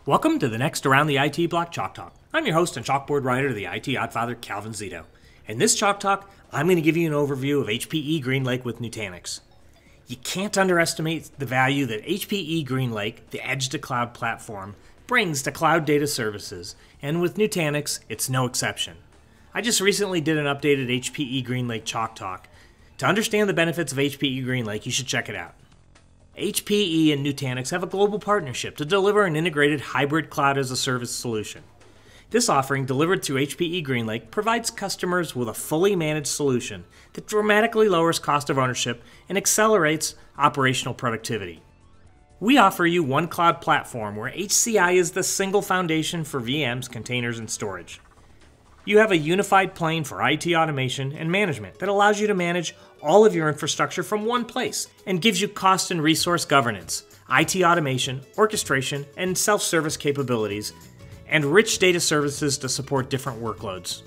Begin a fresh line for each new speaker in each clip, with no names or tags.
Welcome to the next Around the IT Block Chalk Talk. I'm your host and chalkboard writer, the IT Oddfather, Calvin Zito. In this Chalk Talk, I'm going to give you an overview of HPE GreenLake with Nutanix. You can't underestimate the value that HPE GreenLake, the edge-to-cloud platform, brings to cloud data services, and with Nutanix, it's no exception. I just recently did an updated HPE GreenLake Chalk Talk. To understand the benefits of HPE GreenLake, you should check it out. HPE and Nutanix have a global partnership to deliver an integrated hybrid cloud-as-a-service solution. This offering, delivered through HPE GreenLake, provides customers with a fully managed solution that dramatically lowers cost of ownership and accelerates operational productivity. We offer you one cloud platform where HCI is the single foundation for VMs, containers, and storage. You have a unified plane for IT automation and management that allows you to manage all of your infrastructure from one place and gives you cost and resource governance, IT automation, orchestration, and self-service capabilities, and rich data services to support different workloads.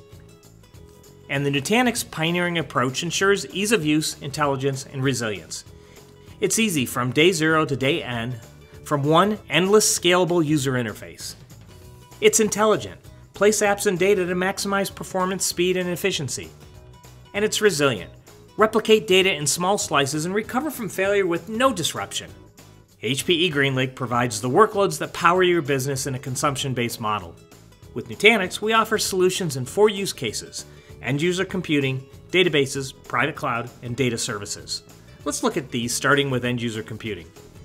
And the Nutanix pioneering approach ensures ease of use, intelligence, and resilience. It's easy from day zero to day n from one endless scalable user interface. It's intelligent. Place apps and data to maximize performance, speed, and efficiency. And it's resilient. Replicate data in small slices and recover from failure with no disruption. HPE GreenLake provides the workloads that power your business in a consumption-based model. With Nutanix, we offer solutions in 4 use cases: end-user computing, databases, private cloud, and data services. Let's look at these, starting with end-user computing.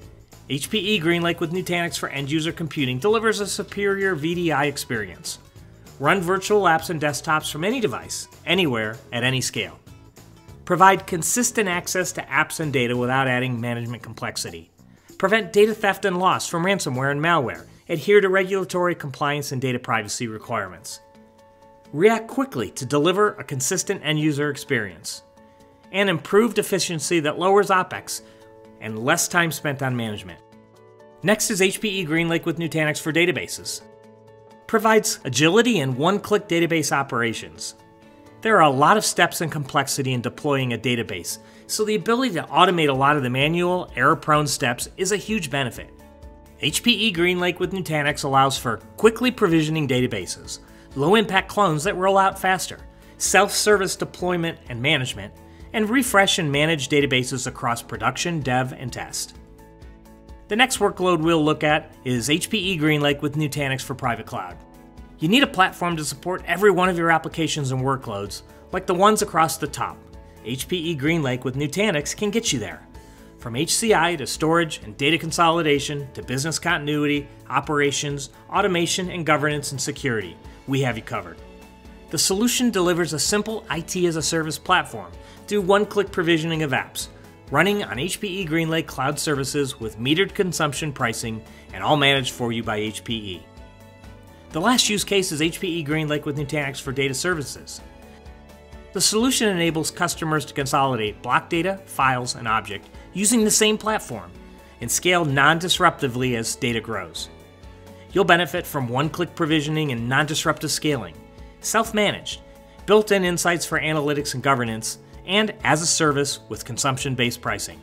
HPE GreenLake with Nutanix for end-user computing delivers a superior VDI experience. Run virtual apps and desktops from any device, anywhere, at any scale. Provide consistent access to apps and data without adding management complexity. Prevent data theft and loss from ransomware and malware. Adhere to regulatory compliance and data privacy requirements. React quickly to deliver a consistent end-user experience. And improved efficiency that lowers OpEx and less time spent on management. Next is HPE GreenLake with Nutanix for databases. Provides agility and one-click database operations. There are a lot of steps and complexity in deploying a database, so the ability to automate a lot of the manual, error-prone steps is a huge benefit. HPE GreenLake with Nutanix allows for quickly provisioning databases, low-impact clones that roll out faster, self-service deployment and management, and refresh and manage databases across production, dev, and test. The next workload we'll look at is HPE GreenLake with Nutanix for private cloud. You need a platform to support every one of your applications and workloads, like the ones across the top. HPE GreenLake with Nutanix can get you there. From HCI to storage and data consolidation to business continuity, operations, automation, and governance and security, we have you covered. The solution delivers a simple IT as a service platform through one-click provisioning of apps, running on HPE GreenLake cloud services with metered consumption pricing and all managed for you by HPE. The last use case is HPE GreenLake with Nutanix for data services. The solution enables customers to consolidate block data, files, and objects using the same platform and scale non-disruptively as data grows. You'll benefit from one-click provisioning and non-disruptive scaling, self-managed, built-in insights for analytics and governance, and as a service with consumption-based pricing.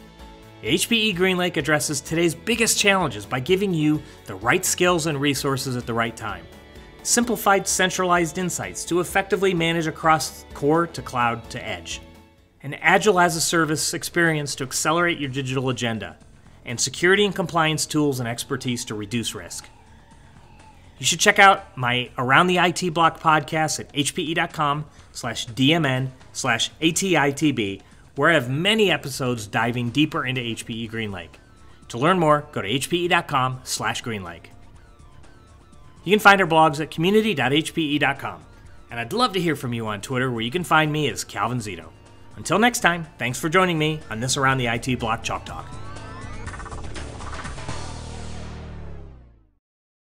HPE GreenLake addresses today's biggest challenges by giving you the right skills and resources at the right time. Simplified centralized insights to effectively manage across core to cloud to edge. An agile as a service experience to accelerate your digital agenda. And security and compliance tools and expertise to reduce risk. You should check out my Around the IT Block podcast at hpe.com/dmn/atitb, where I have many episodes diving deeper into HPE GreenLake. To learn more, go to hpe.com/greenlake. You can find our blogs at community.hpe.com, and I'd love to hear from you on Twitter, where you can find me as Calvin Zito. Until next time, thanks for joining me on this Around the IT Block Chalk Talk.